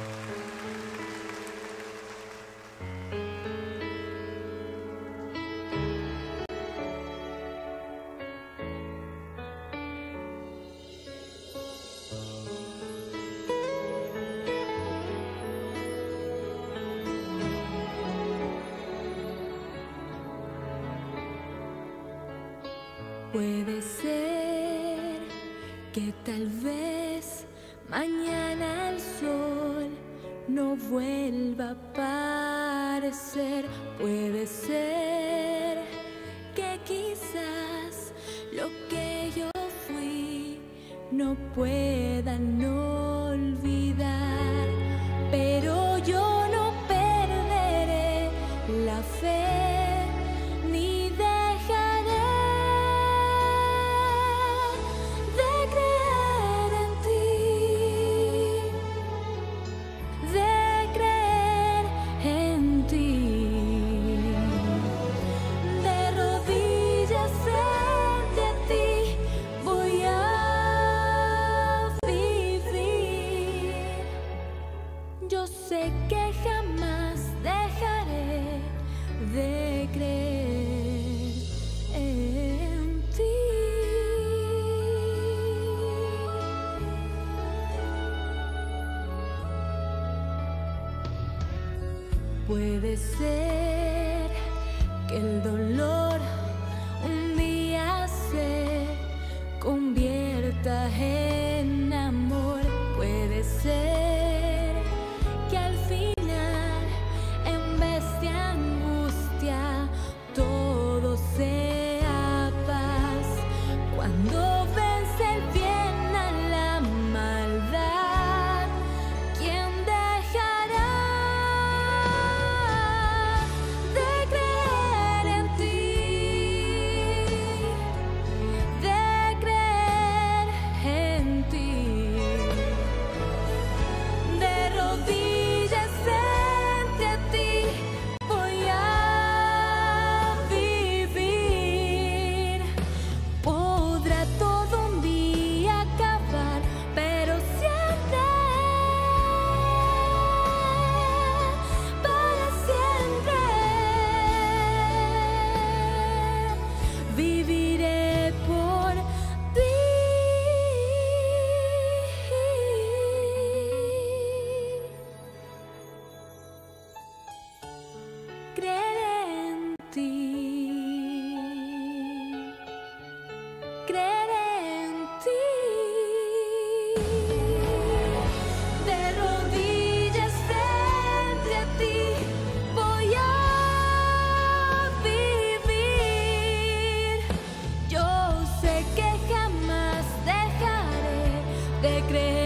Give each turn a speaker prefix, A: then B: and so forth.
A: Puede ser que tal vez mañana el sol no vuelva a aparecer. Puede ser que quizás lo que yo fui no puedan olvidar, pero yo no perderé la fe. Yo sé que jamás dejaré de creer en ti. Puede ser que el dolor un día se convierta en amor. Puede ser sea paz cuando vence el bien a la maldad. ¿Quién dejará de creer en ti, de creer en ti, de rodillas frente a ti? Voy a viviré por ti. Creer en ti, creer en ti. De rodillas frente a ti voy a de creer.